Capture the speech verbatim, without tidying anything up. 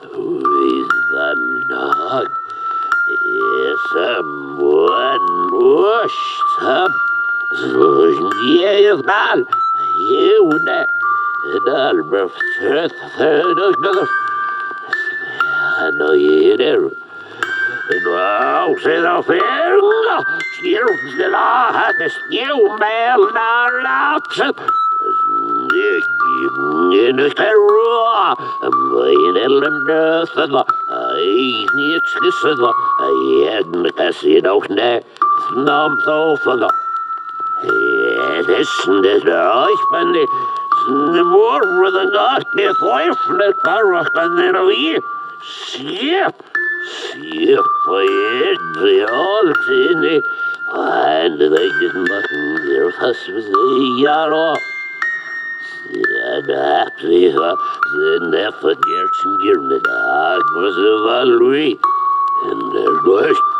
With the dog is someone washed up. Zloznieje dal, jeune, dal bevtert verder. No jeder. Nou, zit er veel. Scherps de laag, de sneeuwmijl naar laatste. In de terror, mijn ellende verla. Hij niet schissen, hij had de kassie ook net. Snam zo van de. Het is niet uit, ben ik. De morgen de nacht niet vijftig karrig en er weer. Schip. Schip, hij de altijd. And they didn't button their fuss was a yarrow. And after the never gets near the dog was a value. And their ghost